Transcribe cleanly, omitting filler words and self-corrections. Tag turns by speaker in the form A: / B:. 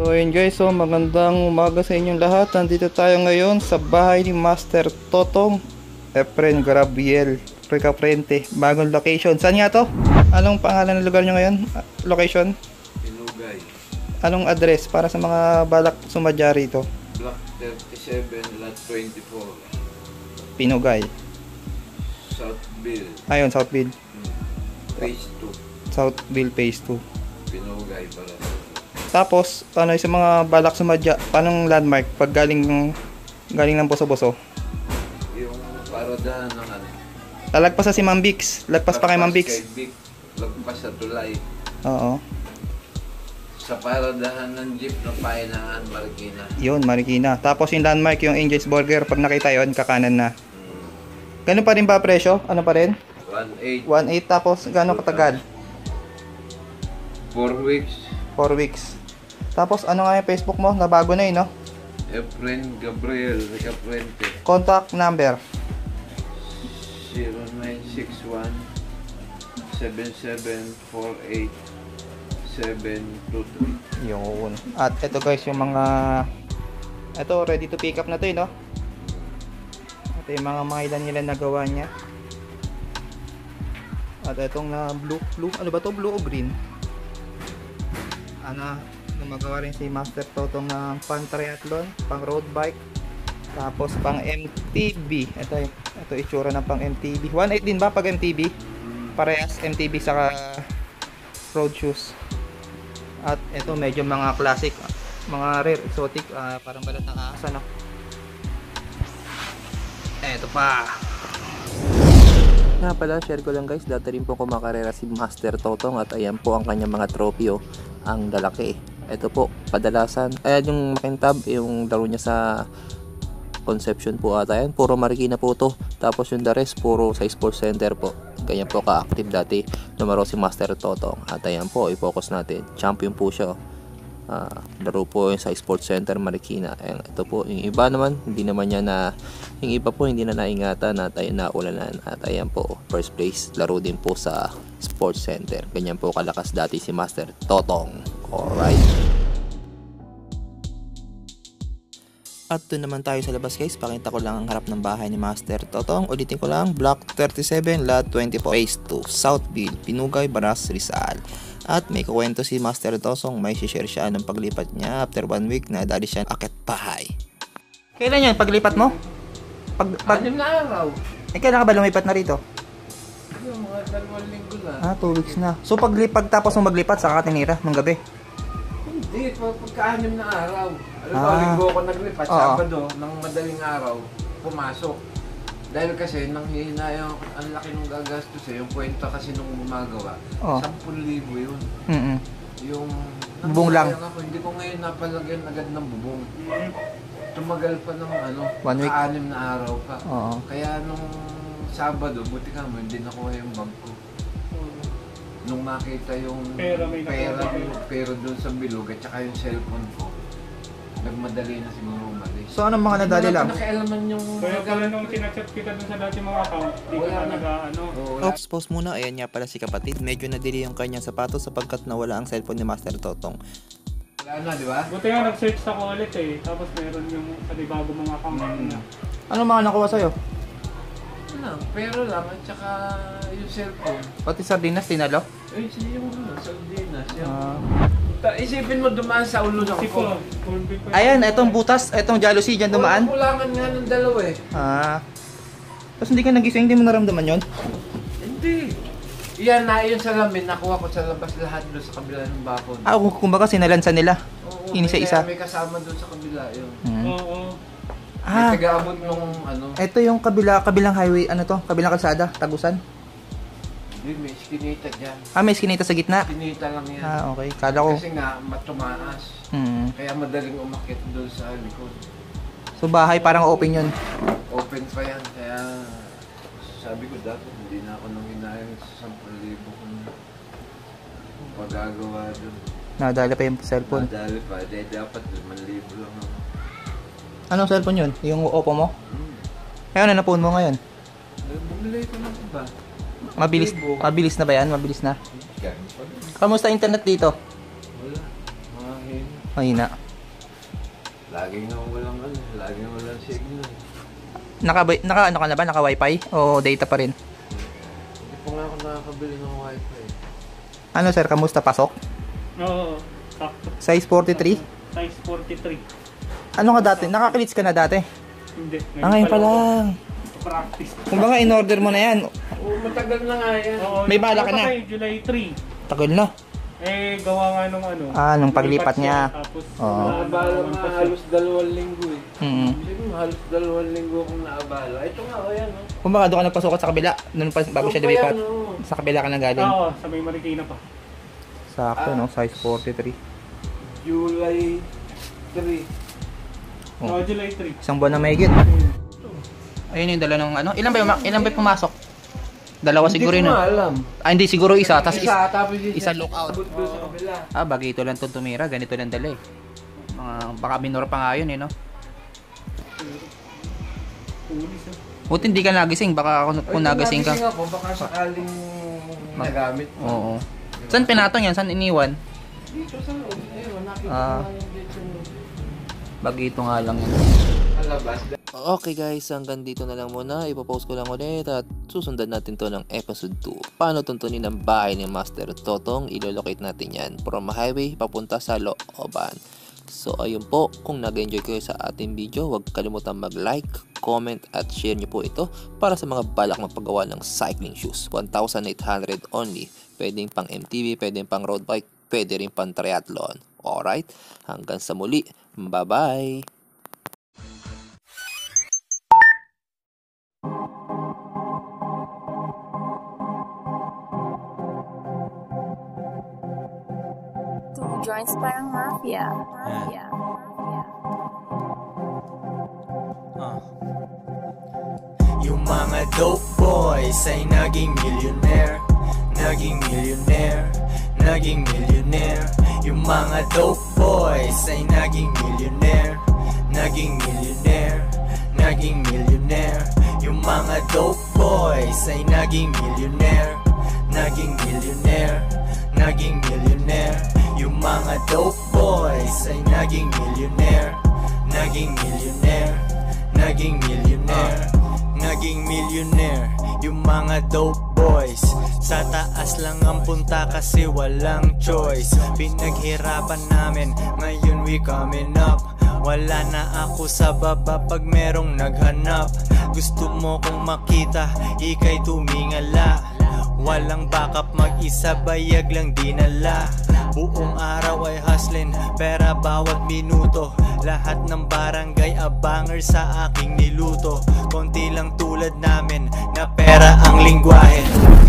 A: So ayun guys, so magandang umaga sa inyong lahat. Nandito tayo ngayon sa bahay ni Master Totong Efren Gabriel Recafrente. Bagong location. Saan nga to? Anong pangalan ng lugar nyo ngayon? Location?
B: Pinugay.
A: Anong address para sa mga balak sumadya rito?
B: Block 37, lot 24.
A: Pinugay.
B: Southville.
A: Ayun, Southville.
B: Phase 2.
A: Southville Phase 2.
B: Pinugay pala.
A: Tapos, ano sa mga balak sumadya, panong landmark pag galing ng Boso-Boso?
B: Yung paradahan ng ano.
A: Lalagpas sa si Ma'am Bix. Lagpas pa kay Ma'am Bix.
B: Lagpas sa tulay.
A: Oo.
B: Sa paradahan ng jeep ng Painangan, Marikina.
A: Yun, Marikina. Tapos yung landmark, yung Angel's Burger, pag nakita yun, kakanan na. Ganun pa rin ba presyo? Ano pa rin?
B: 1.8.
A: 1.8. Tapos, gano'ng katagal?
B: 4 weeks.
A: 4 weeks. Tapos, ano nga yung Facebook mo? Nabago na yun, no?
B: Efren Gabriel Recafrente.
A: Contact number?
B: 0961 7748 723.
A: Yun. At ito guys, yung mga... Ito, ready to pick up na to, no? Ito yung mga ilan nagawa niya. At itong na blue. Ano ba to? Blue o green? Ano, magawa rin si Master Totong ng pang triathlon, pang road bike, tapos pang MTB. Ito itsura ng pang MTB. 1.8 din ba pag MTB? Parehas MTB saka road shoes. At ito medyo mga classic, mga rare, exotic, parang balat ng asa, no? Ito pa. Nga pala, share ko lang guys, dati rin po kumakarera si Master Totong at ayan po ang kanyang mga tropyo, ang lalaki. Ito po, kadalasan, ayan yung makintab, yung laro niya sa Conception po ata yan, puro Marikina po to. Tapos yung the rest, puro sa Sports Center po. Ganyan po ka-active dati lumaro si Master Totong. At ayan po, i-focus natin, champion po siya. Laro po yung sa Sports Center Marikina. Ayan, ito po, yung iba naman, hindi naman niya na, yung iba po hindi na naingatan at ayun naulanan. At ayan po, first place, laro din po sa Sports Center. Ganyan po kalakas dati si Master Totong. Alright. At doon naman tayo sa labas guys, pakita ko lang ang harap ng bahay ni Master Totong. Ulitin ko lang, Block 37, Lot 24, Phase 2, Southville, Pinugay, Baras, Rizal. At may kukwento si Master Totong, may share siya ng paglipat niya after 1 week na dali siya akit bahay. Kailan yun paglipat mo?
B: Anim na araw.
A: Kailan ka ba lumipat na rito?
B: Mga 2 linggo na.
A: 2 weeks na. So paglipat tapos mo maglipat saka tinira ng gabi?
B: Hindi, pagka-anim na araw. Alam mo, linggo ako naglipat, Sabado, ng madaling araw, pumasok. Dahil kasi, nang hihina yung, ang laki nung gagastos yung kwenta kasi nung gumagawa, 10,000 yun. Yung,
A: bubong lang.
B: Ako, hindi ko ngayon napalagyan agad ng bubong. Tumagal pa ng
A: 1 week.
B: 6 na araw pa.
A: Oo.
B: Kaya nung Sabado, buti ka mo, hindi nakuha yung bag ko. Nung makita yung pera doon sa bilog at saka yung cellphone ko, nagmadali na siguro umalis.
A: So anong mga nadali lang?
B: Nakialaman yung...
C: Kaya pala nung kinachat kita dun sa dati mga account, di ka talaga
A: Oops, pause muna. Ayan nga pala si kapatid. Medyo nadili yung kanyang sapatos sapagkat nawala ang cellphone ni Master Totong.
B: Wala na, di ba?
C: Buti nga nag-search ako ulit eh. Tapos meron yung bago mga account na.
A: Anong mga nakuha sa'yo?
B: Pero lang at saka yung cellphone.
A: Pati sardinas, tinalo?
B: Ay, yung sardinas. Isipin mo dumaan sa ulo ng ko.
A: Ayan, etong butas, etong jealousy dyan dumaan.
B: Kulangan nga ng dalawa eh.
A: Tapos hindi ka nagising, hindi mo naramdaman yun?
B: Hindi. Yan na, yung salamin, nakuha ko sa labas lahat doon sa kabila ng bakod.
A: Kumbaga sinalansa nila.
B: Oo,
A: Inisa-isa.
B: may kasama doon sa kabila yun.
C: Oo.
B: May taga-abot nung
A: Ito yung kabilang highway, kabilang kalsada, Tagusan.
B: Hindi, may skinita dyan.
A: May skinita sa gitna?
B: Skinita lang yan.
A: Okay. Kala ko.
B: Kasi nga, matumaas. Kaya madaling umakyat doon sa likod.
A: So bahay, parang open yun?
B: Open pa yan. Kaya sabi ko dati, hindi na ako nang inayang sa 10,000 kung pagagawa doon.
A: Nadali pa yung cellphone?
B: Nadali pa. Dapat 5,000 lang ako.
A: Anong cellphone yun? Yung Oppo mo? Kaya ano na phone mo ngayon?
B: Bumili ko ng iba.
A: Mabilis na ba yan? Mabilis na? Kamusta internet dito?
B: Wala. Mahina.
A: Mahina.
B: Laging walang signal.
A: Ano ka na ba? Naka wifi? O data pa rin?
B: Hindi pa nga ako nakakabili ng wifi.
A: Ano sir, kamusta pasok?
C: Oo, sakto.
A: Size 43?
C: Size 43.
A: Ano ka dati? Nakaklits ka na dati?
C: Hindi.
A: Ngayon pa lang.
C: Practice.
A: Kumbaga in-order mo na yan.
B: Oo, matagal na nga yan.
C: Oo,
A: May bala ka na?
C: July 3.
A: Tagal na.
C: Gawa nga nung ano.
A: Nung paglipat niya.
C: Tapos,
A: Oo.
B: Naabala nga halos 2 linggo eh.
A: Mm.
B: Siguro halos 2 linggo akong naabala. Ito nga, o yan o.
A: Kumbaga doon ka nagpasukat sa kabila. Doon pa bago siya lumipat. Sa kabila ka na galing.
C: Oo, sa may Marikina pa.
A: Sakto no, size 43.
B: July 3.
A: Oh.
C: July 3.
A: Isang buwan na mahigit. Ayun yung dala ng ano. Ilan ba pumasok? Dalawa siguro yun.
B: Hindi ko alam.
A: Hindi siguro isa. Tapos
B: Tapos
A: isa lookout.
B: Abot doon sa kabila.
A: Bagay ito lang itong tumira. Ganito lang dala eh. Baka minor pa nga yun eh no.
C: Pulis ah.
A: Buti hindi ka nagising. Baka kung nagising ka.
B: Nagising ako, baka sakaling nagamit.
A: Oo. Saan pinatong yan? Saan iniwan?
B: Dito sa loob. Ayun, nakita
A: Ah.
B: ko lang dito.
A: Bagay ito nga lang yan.
B: Alabas.
A: Okay guys, hanggang dito na lang muna. Ipopost ko lang ulit at susundan natin to ng episode 2. Paano tuntunin ang bahay ni Master Totong? Ilolocate natin yan from highway papunta sa looban. So ayun po, kung nag-enjoy kayo sa ating video, huwag kalimutan mag-like, comment at share nyo po ito para sa mga balak magpagawa ng cycling shoes. 1,800 only. Pwedeng pang MTB, pwedeng pang road bike, pwede rin pang triathlon. Alright, hanggang sa muli. Bye-bye!
D: Two joints parang mafia.
E: Yung mga dope boys ay naging millionaire. Naging millionaire. Naging millionaire. Yung mga dope boys ay naging millionaire. Naging millionaire. Naging millionaire. Yung mga dope boys ay naging millionaire. Naging millionaire. Naging millionaire. Yung mga dope boys ay naging millionaire. Naging millionaire. Naging millionaire. Naging millionaire. Yung mga dope boys sa taas lang ang punta kasi walang choice. Pinaghirapan namin, ngayon we coming up. Wala na ako sa baba pag merong naghanap. Gusto mo kong makita, ika'y tumingala. Walang backup, mag-isa bayag lang dinala. Buong araw ay hustling, pera bawat minuto. Lahat ng barangay abanger sa aking niluto. Konti lang tulad namin na pera ang lingwahe.